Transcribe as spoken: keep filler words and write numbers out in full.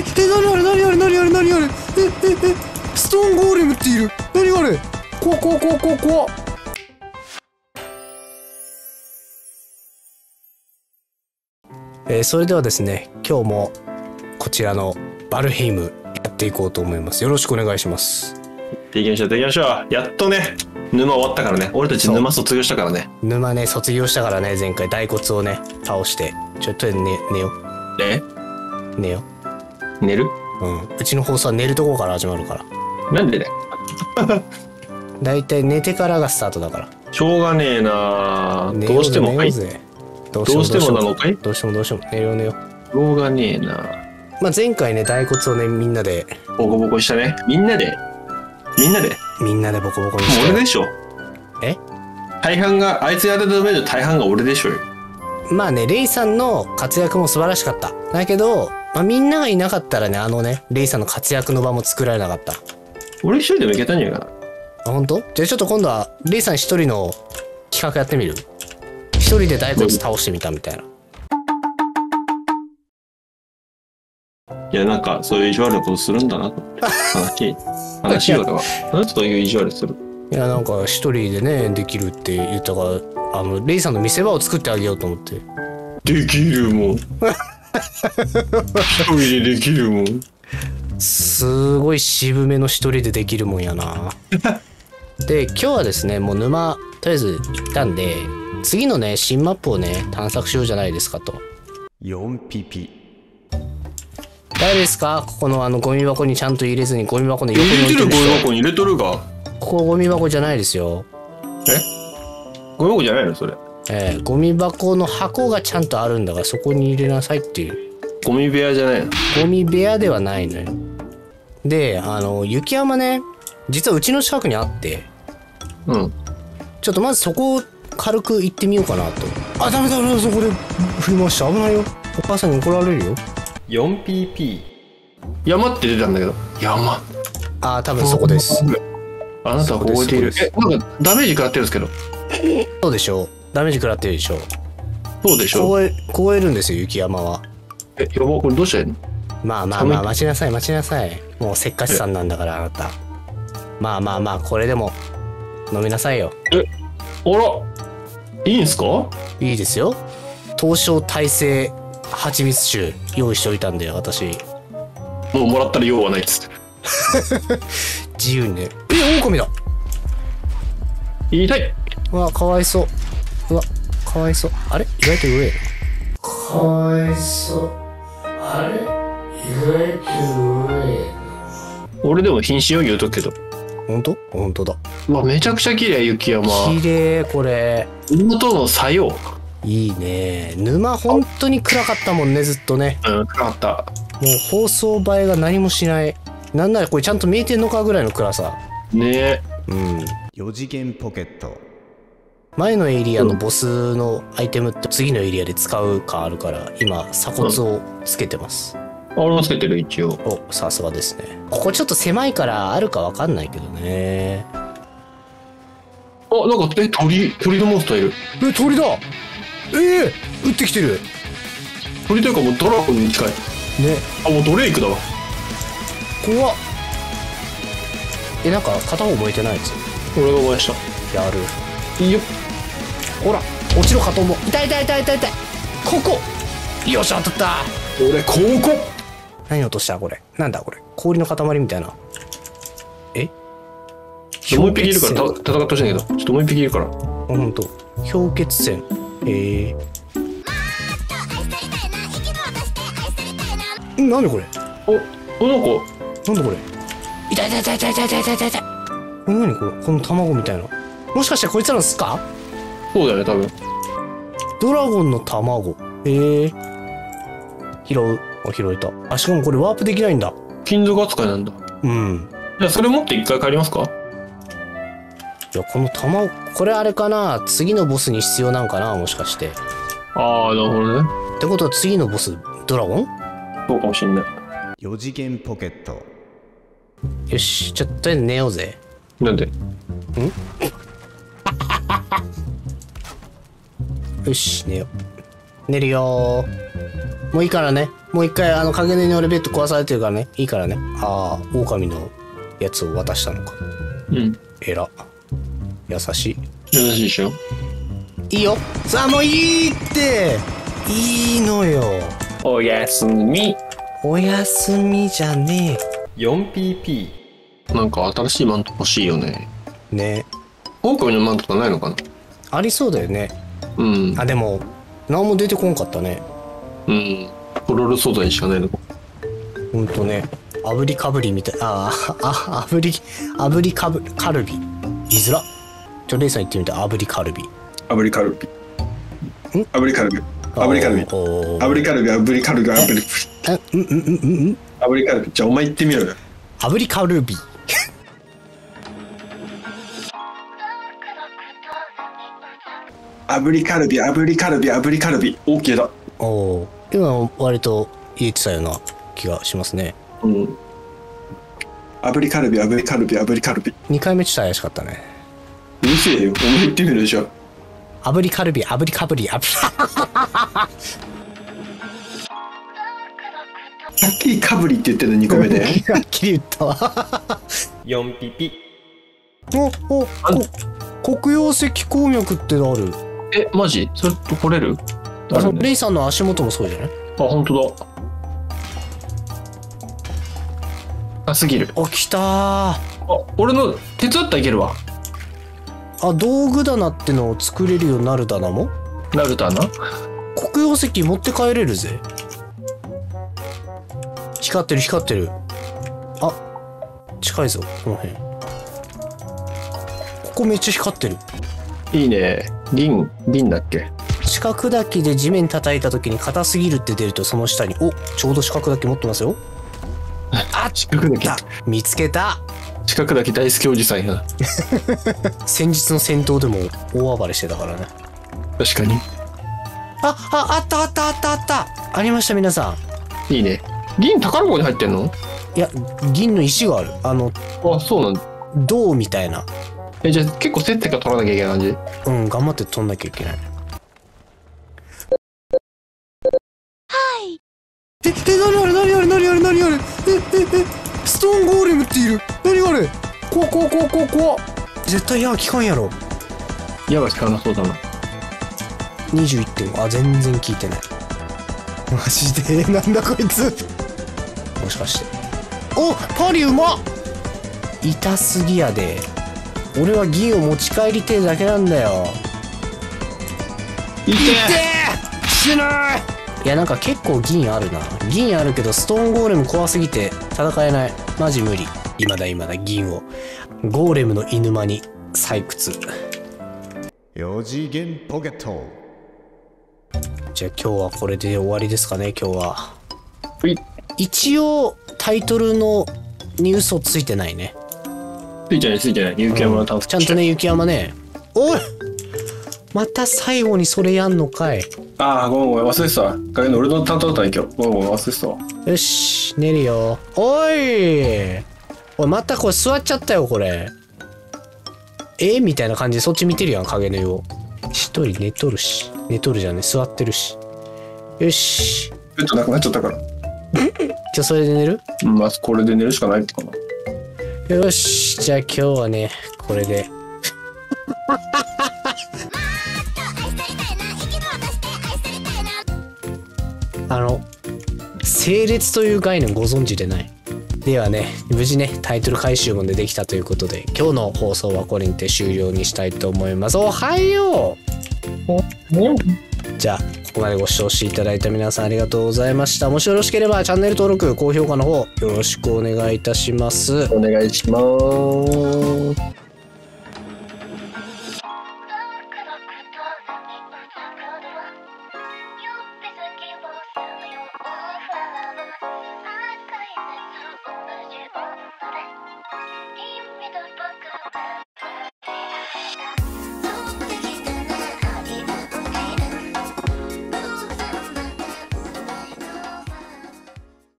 え、なにあれなにあれなにあれなにあれ、え、え、え、ストーンゴーレムっている。なにあれ、怖怖怖怖怖。えー、それではですね、今日もこちらのバルヘイムやっていこうと思います。よろしくお願いします。 できましょうできましょう。やっとね、沼終わったからね。俺たち沼卒業したからね。 沼ね、卒業したからね。前回大骨をね倒して、ちょっと寝寝よえ寝よ寝るうん、うちの放送は寝るとこから始まるから。 なんでねだいたい寝てからがスタートだから。 しょうがねえな。 寝どうしてもかいどどうしてもなのかい。 どうしてもどうしても寝よう寝よう。 しょうがねえな。 まあ前回ね、大骨をねみんなでボコボコしたね。みんなでみんなでみんなでボコボコにして。 俺でしょ。 え大半があいつやったダメの大半が俺でしょよ。 まあね、レイさんの活躍も素晴らしかった。だけど、まあ、みんながいなかったらね、あのね、レイさんの活躍の場も作られなかった。 俺一人でもいけたんじゃないかな。 あ、本当？じゃあちょっと今度はレイさん一人の企画やってみる？一人で大骨倒してみたみたいな。 いや、なんかそういう意地悪なことするんだなと思って話話よ俺はなんでそういう意地悪する。 いや、なんか一人でねできるって言ったから、あのレイさんの見せ場を作ってあげようと思って。 できるもん一人でできるもん。 すごい渋めの一人でできるもんやな。で、今日はですね、もう沼とりあえず行ったんで、次のね新マップをね探索しようじゃないですかと。よんピピ誰ですか？ここのあのゴミ箱にちゃんと入れずにゴミ箱の横に置いてる人。 ゴミ箱に入れとるが。 ここゴミ箱じゃないですよ。 えゴミ箱じゃないのそれ。 えー、ゴミ箱の箱がちゃんとあるんだから、そこに入れなさいっていう。 ゴミ部屋じゃないの。 ゴミ部屋ではないのよ。で、あの雪山ね、実はうちの近くにあって、 うん、 ちょっとまずそこを軽く行ってみようかなと。あ、ダメだダメだ、そこで振り回した。危ないよ、お母さんに怒られるよ。 よんピーピー山って出たんだけど。山。 あー、多分そこです。 あなたは覚えている。え、なんかダメージ食らってるんですけど。 そうでしょう、ダメージ食らってるでしょう。 そうでしょう。 凍え凍えるんですよ、雪山は。 え、やば、これどうしたらいいの。 まあまあまあ、待ちなさい待ちなさい。もうせっかちさんなんだからあなた。まあまあまあ、これでも飲みなさいよ。 え、あら、いいんすか。 いいですよ。東証耐性蜂蜜酒用意しておいたんで、私もうもらったら用はないっつって自由にね。え、狼だ。 言いたい。 うわ、かわいそう。うわ、かわいそう。あれ、意外と上。かわいそう。あれ、意外と上。 俺でも瀕死を言うとくけど。 ほんと？ほんとだ。 うわ、めちゃくちゃ綺麗雪山。 綺麗、これ。 妹の作用。 いいね。沼本当に暗かったもんね、ずっとね。 うん、暗かった。 もう放送映えが何もしない。なんならこれちゃんと見えてんのかぐらいの暗さ。 ねえ。 うん。よ次元ポケット。前のエリアのボスのアイテムって次のエリアで使うかあるから、今鎖骨をつけてます。 うん、俺もつけてる一応。 お、さすがですね。ここちょっと狭いからあるかわかんないけどね。 あ、なんかえ鳥鳥のモンスターいる。 え、鳥だ。ええー、撃ってきてる。 鳥というかもうドラゴンに近いね。あ、もうドレイクだわ。 怖っ。え、なんか片方燃えてないやつ。 俺が燃やした。 やる。 いいよ。 ほら、落ちろかと思う。痛い痛い痛い痛い痛い。ここ。よっしゃ、当たった。 俺ここ。 何落としたこれ。なんだこれ。氷の塊みたいな。え？ もう一匹いるからた戦ってほしいんだけど、ちょっともう一匹いるから。あ、 ほんと。氷結線。ええー。なんでこれ。 お、お、なんか。 なんでこれ。痛い痛い痛い痛い痛い痛い痛い痛い。これ何これ。この卵みたいな。もしかしてこいつらの巣か。 そうだよね、多分。 ドラゴンの卵。ええー。拾う。あ、拾えた。あ、しかもこれワープできないんだ。 金属扱いなんだ。 うん。 じゃあそれ持って一回帰りますか。 いや、この卵、これあれかな、次のボスに必要なんかな、もしかして。 ああ、なるほどね。 ってことは次のボスドラゴン。 そうかもしんない。 よ次元ポケット。よし、ちょっととりあえず寝ようぜ。 なんで。んよし、寝よう。寝るよー。 もういいからね。もう一回、あの、影根に俺ベッド壊されてるからね。いいからね。ああ、狼のやつを渡したのか。 うん。 えら。優しい。 優しいでしょ。 いいよ。さあ、もういいって。いいのよ。 おやすみ。 おやすみじゃねえ。 よんピーピー。なんか新しいマント欲しいよね。 ね。 狼のマントとかないのかな。 ありそうだよね。 うん。 あ、でも、何も出てこんかったね。 うん。ポロロ素材しかないのか。 ほんとね。炙りかぶりみたい。ああ、あ、炙り、炙りかぶ、カルビ。言いづら。ちょ、レイさん言ってみて、炙りカルビ。 炙りカルビ。 ん炙りカルビ。炙りカルビ。炙りカルビ、炙りカルビ、炙り。 あ、うんうんうんうん。 炙りカルビ。じゃあお前言ってみろよ。 炙りカルビ。 炙りカルビ、炙りカルビ、炙りカルビ。OK だ。 おお。今割と言えてたような気がしますね。 うん。炙りカルビ、炙りカルビ、炙りカルビ。 にかいめちょっと怪しかったね。 うるせえよ。お前言ってみるでしょ。 炙りカルビ、炙りかぶり、炙り。 はっきりかぶりって言ってるのにこめで。 はっきり言ったわ。 よんピピ。 おお、こ黒曜石鉱脈ってある。 え、マジ？それと来れる？ あ、そのレイさんの足元もそうじゃない？ あ、本当だ。あ、すぎる。 あ、来たー。 あ、俺の手伝ってあげるわ。 あ、道具棚ってのを作れるようになる棚も？ なるだな。 黒曜石持って帰れるぜ。光ってる光ってる。あ、近いぞこの辺。ここめっちゃ光ってる。 いいね。銀、銀だっけ？ 四角滝で地面叩いた時に硬すぎるって出るとその下に、お、ちょうど四角滝持ってますよ。 あ、四角だけ。 見つけた。 四角だけ大好きおじさんや。 先日の戦闘でも大暴れしてたからね。 確かに。 あ、あ、あったあったあったあった。ありました皆さん。いいね。銀宝箱に入ってんの？ いや、銀の石がある。あの、 あ、そうなんだ。 銅みたいな。 え、じゃあ結構接点が取らなきゃいけない感じ？ うん、頑張って取んなきゃいけない。え、え、なにあれなにあれなにあれなにあれ、え、え、え、ストーンゴーレムっている。なにあれ、怖怖怖怖怖。絶対矢効かんやろ。 矢が効かなそうだな。 にじゅういってんご。あ、全然効いてない。マジでなんだこいつ。もしかして、お、パリうまっ。痛すぎやで。俺は銀を持ち帰りてえだけなんだよ。 いてえ死ぬ。いや、なんか結構銀あるな。銀あるけどストーンゴーレム怖すぎて戦えない。マジ無理。今だ今だ銀をゴーレムの犬間に採掘。 よ次元ポケット。 じゃあ今日はこれで終わりですかね。今日は。 はい。 一応タイトルのに嘘ついてないね。 ついてないついてない。雪山の探索、 ちゃんとね、雪山ね。おい、また最後にそれやんのかい。 ああ、ごめんごめん、忘れてた。影の俺の担当だったね、今日。ごめんごめん、忘れてたわ。 よし、寝るよ。おいおい、またこれ座っちゃったよ、これ。えみたいな感じでそっち見てるやん、影のよ。一人寝とるし。寝とるじゃんね、座ってるし。よし。 ベッドなくなっちゃったから。 じゃあそれで寝る？ うん、まずこれで寝るしかないってかな。 よし、じゃあ今日はね、これで。あの、整列という概念ご存知でない？ではね、無事ね、タイトル回収もでできたということで、今日の放送はこれにて終了にしたいと思います。おはよう。じゃあ、ここまでご視聴していただいた皆さんありがとうございました。もしよろしければチャンネル登録、高評価の方よろしくお願いいたします。 お願いします。